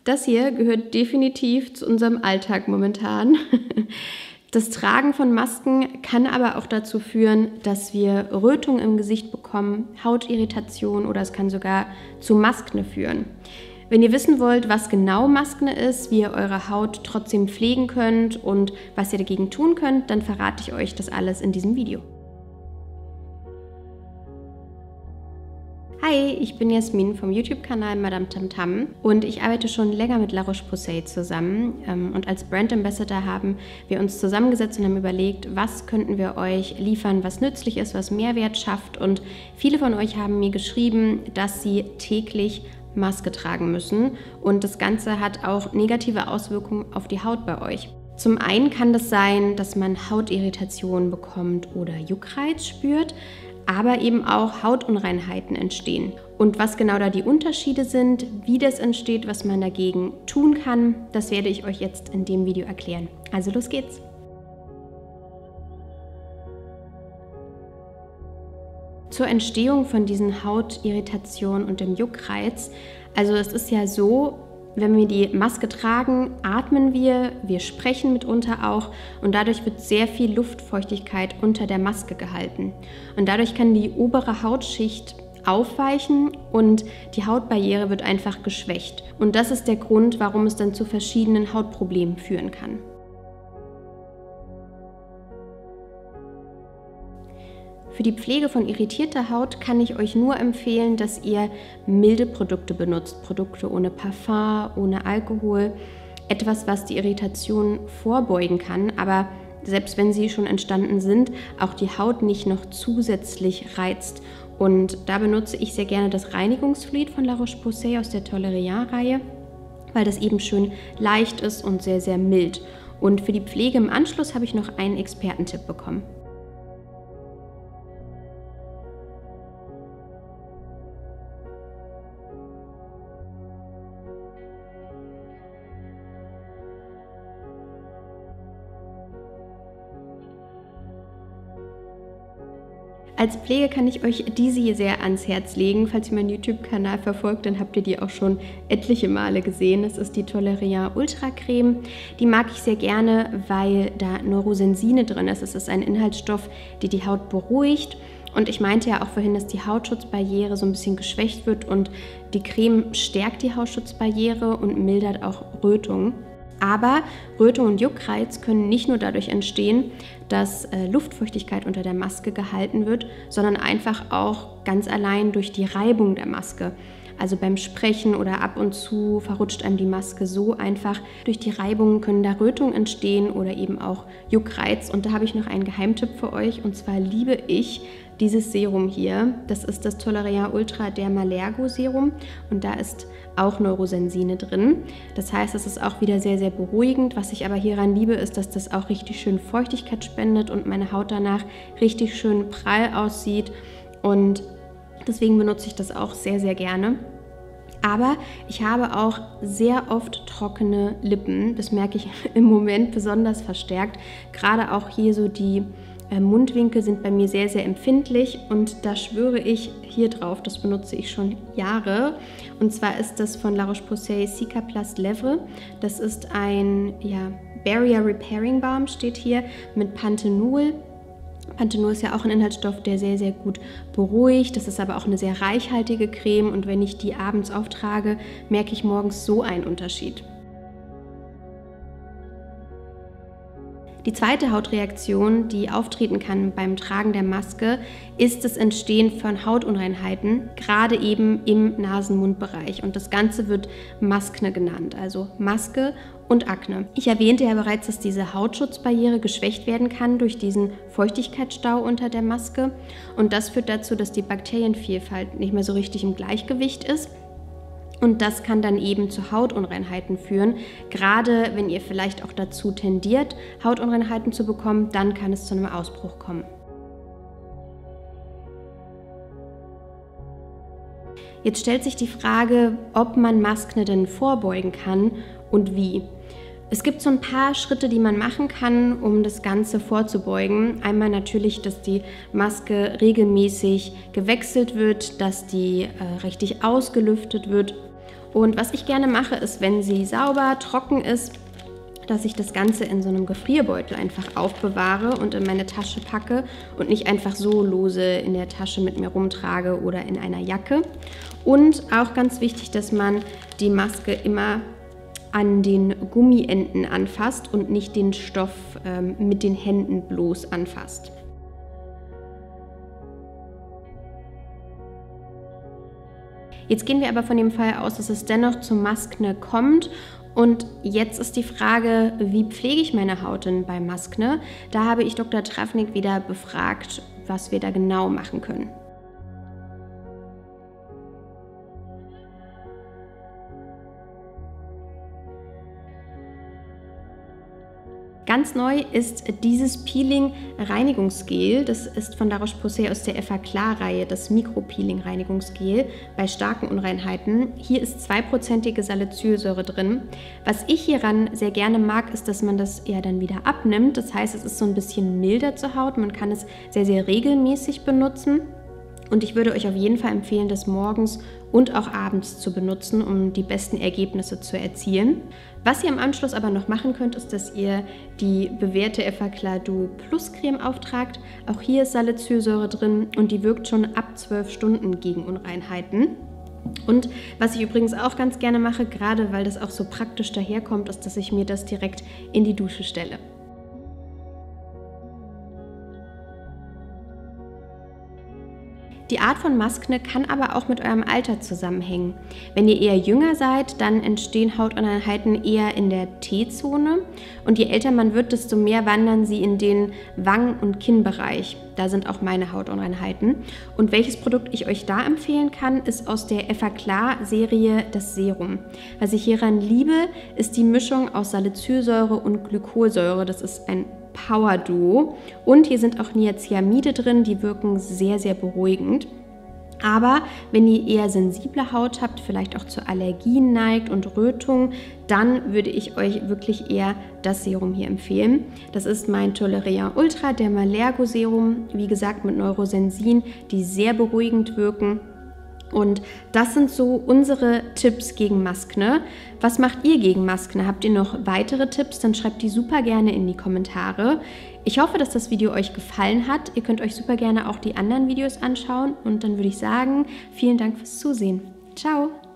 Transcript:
Das hier gehört definitiv zu unserem Alltag momentan. Das Tragen von Masken kann aber auch dazu führen, dass wir Rötungen im Gesicht bekommen, Hautirritation oder es kann sogar zu Maskne führen. Wenn ihr wissen wollt, was genau Maskne ist, wie ihr eure Haut trotzdem pflegen könnt und was ihr dagegen tun könnt, dann verrate ich euch das alles in diesem Video. Hi, ich bin Jasmin vom YouTube-Kanal Madame Tamtam und ich arbeite schon länger mit La Roche-Posay zusammen und als Brand Ambassador haben wir uns zusammengesetzt und haben überlegt, was könnten wir euch liefern, was nützlich ist, was Mehrwert schafft und viele von euch haben mir geschrieben, dass sie täglich Maske tragen müssen und das Ganze hat auch negative Auswirkungen auf die Haut bei euch. Zum einen kann das sein, dass man Hautirritationen bekommt oder Juckreiz spürt, aber eben auch Hautunreinheiten entstehen. Und was genau da die Unterschiede sind, wie das entsteht, was man dagegen tun kann, das werde ich euch jetzt in dem Video erklären. Also los geht's! Zur Entstehung von diesen Hautirritationen und dem Juckreiz, also es ist ja so, wenn wir die Maske tragen, atmen wir sprechen mitunter auch und dadurch wird sehr viel Luftfeuchtigkeit unter der Maske gehalten. Und dadurch kann die obere Hautschicht aufweichen und die Hautbarriere wird einfach geschwächt. Und das ist der Grund, warum es dann zu verschiedenen Hautproblemen führen kann. Für die Pflege von irritierter Haut kann ich euch nur empfehlen, dass ihr milde Produkte benutzt. Produkte ohne Parfum, ohne Alkohol. Etwas, was die Irritation vorbeugen kann, aber selbst wenn sie schon entstanden sind, auch die Haut nicht noch zusätzlich reizt. Und da benutze ich sehr gerne das Reinigungsfluid von La Roche-Posay aus der Toleriane-Reihe, weil das eben schön leicht ist und sehr, sehr mild. Und für die Pflege im Anschluss habe ich noch einen Expertentipp bekommen. Als Pflege kann ich euch diese hier sehr ans Herz legen. Falls ihr meinen YouTube-Kanal verfolgt, dann habt ihr die auch schon etliche Male gesehen. Das ist die Toleriane Ultra Creme. Die mag ich sehr gerne, weil da Neurosensine drin ist. Es ist ein Inhaltsstoff, der die Haut beruhigt. Und ich meinte ja auch vorhin, dass die Hautschutzbarriere so ein bisschen geschwächt wird und die Creme stärkt die Hautschutzbarriere und mildert auch Rötungen. Aber Rötung und Juckreiz können nicht nur dadurch entstehen, dass Luftfeuchtigkeit unter der Maske gehalten wird, sondern einfach auch ganz allein durch die Reibung der Maske. Also beim Sprechen oder ab und zu verrutscht einem die Maske so einfach. Durch die Reibung können da Rötungen entstehen oder eben auch Juckreiz. Und da habe ich noch einen Geheimtipp für euch und zwar liebe ich dieses Serum hier. Das ist das Toleriane Ultra Dermalergo Serum und da ist auch Neurosensine drin. Das heißt, es ist auch wieder sehr, sehr beruhigend. Was ich aber hieran liebe, ist, dass das auch richtig schön Feuchtigkeit spendet und meine Haut danach richtig schön prall aussieht. Und deswegen benutze ich das auch sehr, sehr gerne. Aber ich habe auch sehr oft trockene Lippen. Das merke ich im Moment besonders verstärkt. Gerade auch hier so die Mundwinkel sind bei mir sehr, sehr empfindlich und da schwöre ich hier drauf, das benutze ich schon Jahre. Und zwar ist das von La Roche-Posay Cicaplast Lèvres. Das ist ein Barrier Repairing Balm, steht hier, mit Panthenol. Panthenol ist ja auch ein Inhaltsstoff, der sehr, sehr gut beruhigt. Das ist aber auch eine sehr reichhaltige Creme und wenn ich die abends auftrage, merke ich morgens so einen Unterschied. Die zweite Hautreaktion, die auftreten kann beim Tragen der Maske, ist das Entstehen von Hautunreinheiten, gerade eben im Nasen-Mund-Bereich. Und das Ganze wird Maskne genannt, also Maske und Akne. Ich erwähnte ja bereits, dass diese Hautschutzbarriere geschwächt werden kann durch diesen Feuchtigkeitsstau unter der Maske. Und das führt dazu, dass die Bakterienvielfalt nicht mehr so richtig im Gleichgewicht ist. Und das kann dann eben zu Hautunreinheiten führen. Gerade wenn ihr vielleicht auch dazu tendiert, Hautunreinheiten zu bekommen, dann kann es zu einem Ausbruch kommen. Jetzt stellt sich die Frage, ob man Maskne denn vorbeugen kann und wie. Es gibt so ein paar Schritte, die man machen kann, um das Ganze vorzubeugen. Einmal natürlich, dass die Maske regelmäßig gewechselt wird, dass die richtig ausgelüftet wird Und was ich gerne mache, ist, wenn sie sauber, trocken ist, dass ich das Ganze in so einem Gefrierbeutel einfach aufbewahre und in meine Tasche packe und nicht einfach so lose in der Tasche mit mir rumtrage oder in einer Jacke. Und auch ganz wichtig, dass man die Maske immer an den Gummienden anfasst und nicht den Stoff mit den Händen bloß anfasst. Jetzt gehen wir aber von dem Fall aus, dass es dennoch zum Maskne kommt. Und jetzt ist die Frage, wie pflege ich meine Haut denn bei Maskne? Da habe ich Dr. Travnik wieder befragt, was wir da genau machen können. Ganz neu ist dieses Peeling-Reinigungsgel. Das ist von La Roche-Posay aus der Effaclar-Reihe, das Mikro-Peeling-Reinigungsgel bei starken Unreinheiten. Hier ist 2%ige Salicylsäure drin. Was ich hieran sehr gerne mag, ist, dass man das ja dann wieder abnimmt. Das heißt, es ist so ein bisschen milder zur Haut. Man kann es sehr, sehr regelmäßig benutzen. Und ich würde euch auf jeden Fall empfehlen, das morgens und auch abends zu benutzen, um die besten Ergebnisse zu erzielen. Was ihr im Anschluss aber noch machen könnt, ist, dass ihr die bewährte Effaclar Duo Plus Creme auftragt. Auch hier ist Salicylsäure drin und die wirkt schon ab 12 Stunden gegen Unreinheiten. Und was ich übrigens auch ganz gerne mache, gerade weil das auch so praktisch daherkommt, ist, dass ich mir das direkt in die Dusche stelle. Die Art von Maskne kann aber auch mit eurem Alter zusammenhängen. Wenn ihr eher jünger seid, dann entstehen Hautunreinheiten eher in der T-Zone und je älter man wird, desto mehr wandern sie in den Wangen- und Kinnbereich. Da sind auch meine Hautunreinheiten. Und welches Produkt ich euch da empfehlen kann, ist aus der Effaclar-Serie das Serum. Was ich hieran liebe, ist die Mischung aus Salicylsäure und Glykolsäure. Das ist ein Power-Duo und hier sind auch Niacinamide drin, die wirken sehr, sehr beruhigend. Aber wenn ihr eher sensible Haut habt, vielleicht auch zu Allergien neigt und Rötung, dann würde ich euch wirklich eher das Serum hier empfehlen. Das ist mein Tolerian Ultra Dermalergo Serum, wie gesagt mit Neurosensin, die sehr beruhigend wirken. Und das sind so unsere Tipps gegen Maskne. Was macht ihr gegen Maskne? Habt ihr noch weitere Tipps? Dann schreibt die super gerne in die Kommentare. Ich hoffe, dass das Video euch gefallen hat. Ihr könnt euch super gerne auch die anderen Videos anschauen. Und dann würde ich sagen, vielen Dank fürs Zusehen. Ciao!